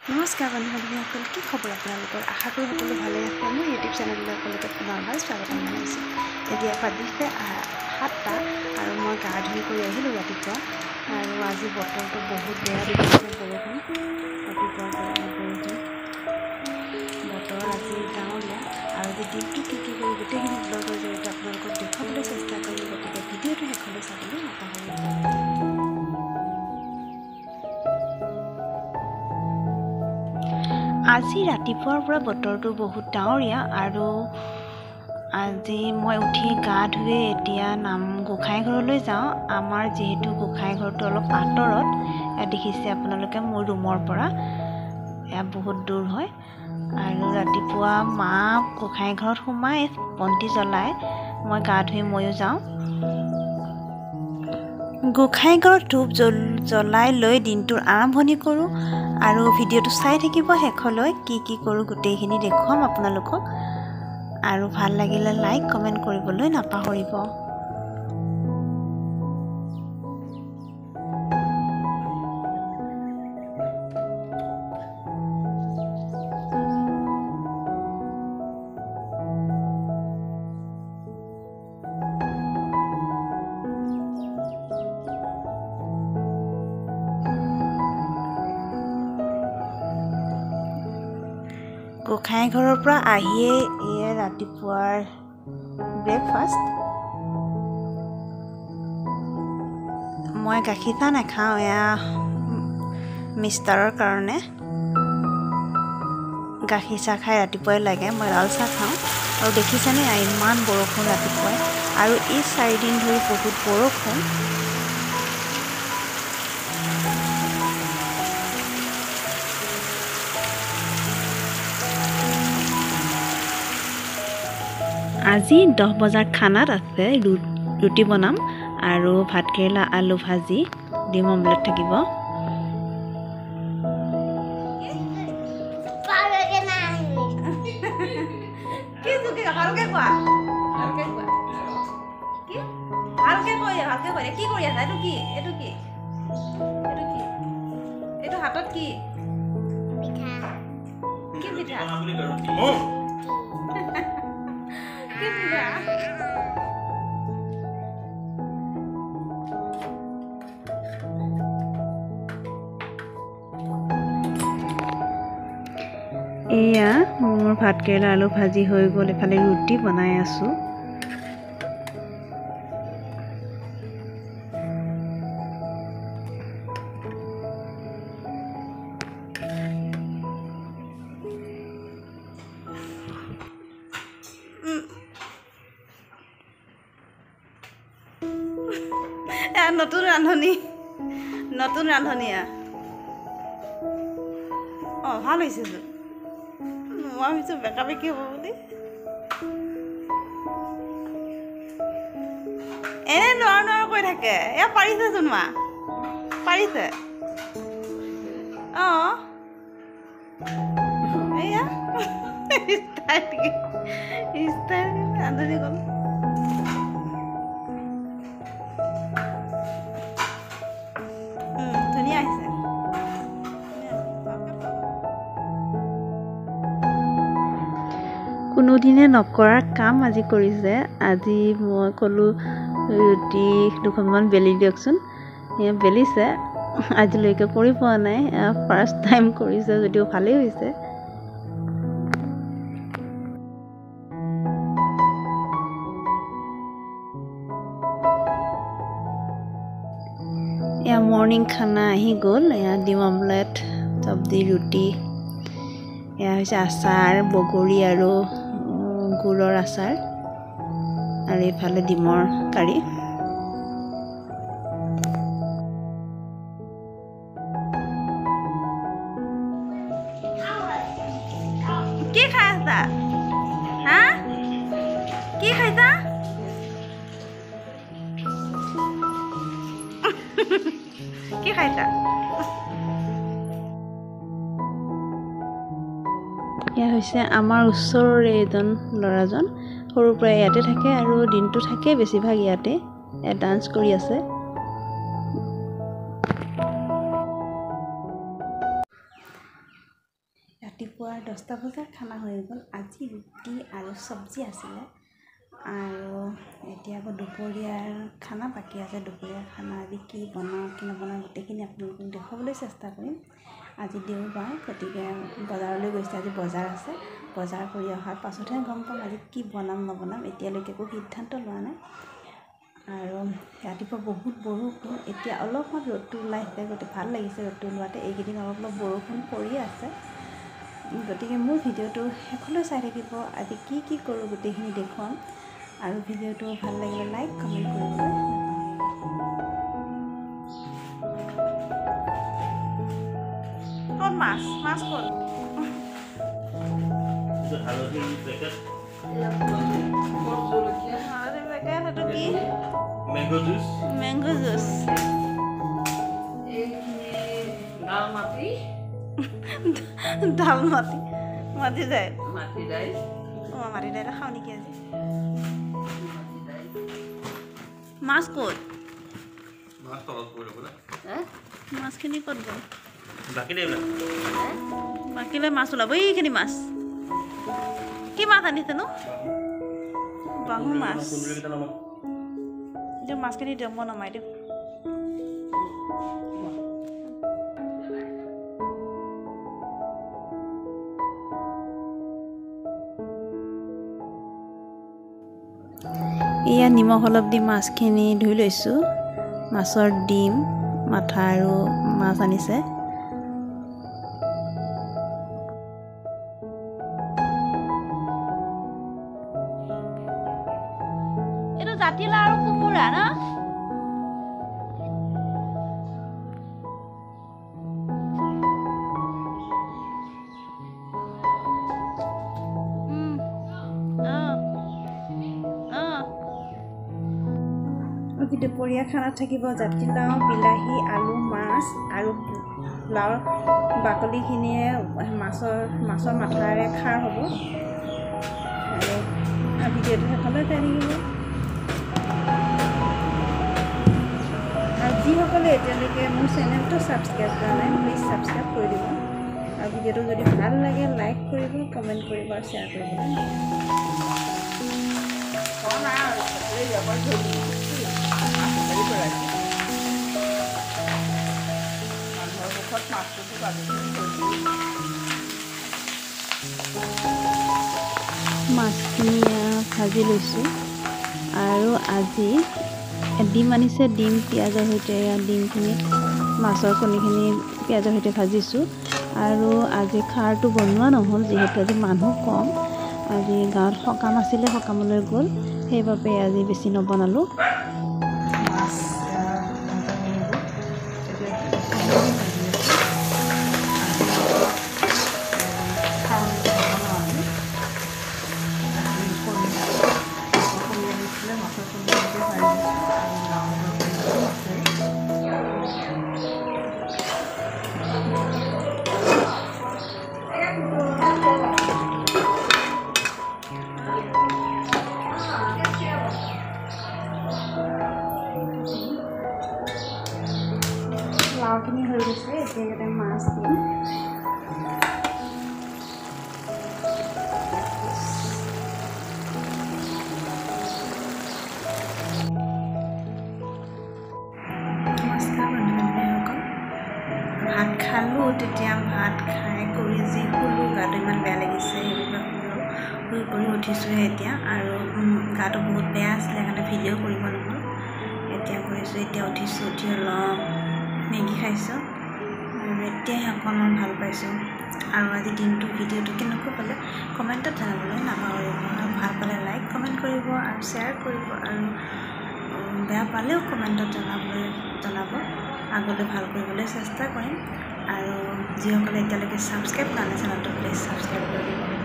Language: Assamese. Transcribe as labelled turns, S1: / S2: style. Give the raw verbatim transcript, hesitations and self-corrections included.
S1: নমস্কাৰ বন্ধু-বান্ধৱীসকল, কি খবৰ আপোনালোকৰ? আশা কৰোঁ সকলো ভালে আছে। মোৰ ইউটিউব চেনেললৈ সকলোকে পুনৰবাৰ স্বাগতম জনাইছোঁ। এতিয়া বাজিছে সাতটা আৰু মই গা ধুই কৰি আহিলোঁ ৰাতিপুৱা। আৰু আজি বতৰটো বহুত বেয়া দেখিছে, বৰষুণ ৰাতিপুৱাৰ পৰা বৰষুণ বতৰ আজি ডাৱৰীয়া। আৰু আজি দিনটো কি কি কৰি গোটেইখিনি ব্লগৰ জৰিয়তে আপোনালোকক দেখুৱাবলৈ চেষ্টা কৰিম, গতিকে ভিডিঅ'টো শেষলৈ চাবলৈ নাপাহৰিব। আজি ৰাতিপুৱাৰ পৰা বতৰটো বহুত ডাৱৰীয়া আৰু আজি মই উঠি গা ধুই এতিয়া নাম গোঁসাই ঘৰলৈ যাওঁ। আমাৰ যিহেতু গোঁসাই ঘৰটো অলপ আঁতৰত, দেখিছে আপোনালোকে মোৰ ৰুমৰ পৰা এয়া বহুত দূৰ হয়। আৰু ৰাতিপুৱা মা গোঁসাই ঘৰত সোমাই বন্তি জ্বলাই মই গা ধুই ময়ো যাওঁ। গোঁসাই ঘৰত ধূপ জ্বল জ্বলাই লৈ দিনটোৰ আৰম্ভণি কৰোঁ আৰু ভিডিঅ'টো চাই থাকিব শেষলৈ। কি কি কৰোঁ গোটেইখিনি দেখুৱাম আপোনালোকক, আৰু ভাল লাগিলে লাইক কমেণ্ট কৰিবলৈ নাপাহৰিব। গোঁসাই ঘৰৰ পৰা আহিয়ে এয়া ৰাতিপুৱাৰ ব্ৰেকফাষ্ট। মই গাখীৰ চাহ নাখাওঁ, এয়া মিষ্টাৰৰ কাৰণে গাখীৰ চাহ খাই ৰাতিপুৱাই লাগে। মই লাল চাহ খাওঁ। আৰু দেখিছেনে ইমান বৰষুণ ৰাতিপুৱাই, আৰু এই চাৰিদিন ধৰি বহুত বৰষুণ। আজি দহ বজাৰ খানাত আছে ৰুটি বনাম আৰু ভাতকেৰেলা আলু ভাজি, ডিম অমলেট থাকিব। হাতত কি কি পিঠা? এয়া মোৰ ভাতকেৰেলা আলু ভাজি হৈ গ'ল, এফালে ৰুটি বনাই আছোঁ। নতুন ৰান্ধনি নতুন ৰান্ধনীয়া অঁ ভাল হৈছে। মই ভাবিছোঁ বেকা বেকি হ'ব বুলি। এনে নোৱাৰ নোৱাৰ কৈ থাকে। এয়া পাৰিছেচোন মা, পাৰিছে। অঁ এয়া ৰান্ধনি গ'ল। কোনোদিনে নকৰা কাম আজি কৰিছে। আজি মই ক'লোঁ ৰুটি দুখনমান বেলি দিয়কচোন, এয়া বেলিছে। আজিলৈকে কৰি পোৱা নাই, ফাৰ্ষ্ট টাইম কৰিছে, যদিও ভালেই হৈছে। এয়া মৰ্ণিং খানা আহি গ'ল। এয়া ডিম অমলেট, চব্জি, ৰুটি, এয়া হৈছে আচাৰ, বগৰী আৰু গুড়ৰ আচাৰ, আৰু এইফালে ডিমৰ কাৰী। কি খাই আছা? হা কি খাইছা? কি খাইছা? এয়া হৈছে আমাৰ ওচৰৰে এজন ল'ৰাজন, সৰুৰ পৰা ইয়াতে থাকে আৰু দিনটো থাকে বেছিভাগ ইয়াতে। এয়া ডান্স কৰি আছে। ৰাতিপুৱা দহটা বজাৰ খানা হৈ গ'ল। আজি ৰুটি আৰু চব্জি আছিলে আৰু এতিয়া আকৌ দুপৰীয়াৰ খানা বাকী আছে। দুপৰীয়াৰ খানা আজি কি বনাওঁ কি নবনাওঁ গোটেইখিনি আপোনালোকক দেখুৱাবলৈ চেষ্টা কৰিম। আজি দেওবাৰ, গতিকে বজাৰলৈ গৈছে। আজি বজাৰ আছে। বজাৰ কৰি অহাৰ পাছতহে গম পাম আজি কি বনাম নবনাম। এতিয়ালৈকে একো সিদ্ধান্ত লোৱা নাই। আৰু ৰাতিপুৱা বহুত বৰষুণ, এতিয়া অলপমান ৰ'দটো ওলাইছে, গতিকে ভাল লাগিছে ৰ'দটো ওলোৱাতে। এইকেইদিন অলপ অলপ বৰষুণ পৰি আছে, গতিকে মোৰ ভিডিঅ'টো শেষলৈ চাই থাকিব। আজি কি কি কৰোঁ গোটেইখিনি দেখুৱাম আৰু ভিডিঅ'টো ভাল লাগিলে লাইক কমেণ্ট কৰিবলৈ নাপাহৰিব। মাছ মাছ ক'ত হালধি পেকেট হালধি পেকেট সেইটো কি ম্যাঙ্গো জুস ম্যাঙ্গো জুস ডাল মাটি ডাল মাটি মাটি দাইল মাটি দাইল অঁ মাটি দাইল খাওঁ নেকি আজি। মাছ ক'ত মাছ তলত পৰিলে বোলে মাছখিনি ক'ত গ'ল বাকিলে বাকিলে মাছ ওলাব। এইখিনি মাছ কি মাছ আনিছেনো বাহু মাছ। দিয়ক মাছখিনি দিয়ক, মই নমাই দিওঁ। এয়া নিমখ অলপ দি মাছখিনি ধুই লৈছোঁ। মাছৰ ডিম মাথা আৰু মাছ আনিছে। এইটো জাতিলাও আৰু কোমোৰা ন দুপৰীয়া খানাত থাকিব জাতিলাও, বিলাহী, আলু, মাছ আৰু লাওৰ বাকলিখিনিয়ে মাছৰ মাছৰ মাথাৰে খাৰ হ'ব। আৰু ভিডিঅ'টো শেষলৈ চাই থাকিব। আৰু যিসকলে এতিয়ালৈকে মোৰ চেনেলটো ছাবস্ক্ৰাইব কৰা নাই প্লিজ ছাবস্ক্ৰাইব কৰি দিব। আৰু ভিডিঅ'টো যদি ভাল লাগে লাইক কৰিব, কমেণ্ট কৰিব আৰু শ্বেয়াৰ কৰিব। মাছখিনি ভাজি লৈছোঁ আৰু আজি ডিম আনিছে। ডিম পিঁয়াজৰ সৈতে ডিমখিনি মাছৰ কণীখিনি পিঁয়াজৰ সৈতে ভাজিছোঁ। আৰু আজি খাৰটো বনোৱা নহ'ল, যিহেতু আজি মানুহ কম। আজি গাঁৱত সকাম আছিলে, সকামলৈ গ'ল, সেইবাবে আজি বেছি নবনালোঁ। লাওখিনি হৈ গৈছে, এতিয়া ইয়াতে মাছ দিম। ভাত খালোঁ, তেতিয়া ভাত খাই কৰি যি শুলোঁ, গাটো ইমান বেয়া লাগিছে, সেইবিলাক শুলোঁ। শুই কৰি উঠিছোঁহে এতিয়া। আৰু গাটো বহুত বেয়া আছিলে, সেইকাৰণে ভিডিঅ' কৰিব নহ'ল। এতিয়া কৰিছোঁ, এতিয়া উঠিছোঁ। উঠি অলপ মেগী খাইছোঁ আৰু এতিয়াহে অকণমান ভাল পাইছোঁ। আৰু আজি দিনটো ভিডিঅ'টো কেনেকুৱা পালে কমেণ্টত জনাবলৈ নাপাহৰিব। আৰু ভাল পালে লাইক কমেণ্ট কৰিব আৰু শ্বেয়াৰ কৰিব, আৰু বেয়া পালেও কমেণ্টত জনাবলৈ জনাব। আগলৈ ভাল কৰিবলৈ চেষ্টা কৰিম। আৰু যিসকলে এতিয়ালৈকে ছাবস্ক্ৰাইব কৰা নাই চেনেলটো প্লিজ ছাবস্ক্ৰাইব কৰি দিব।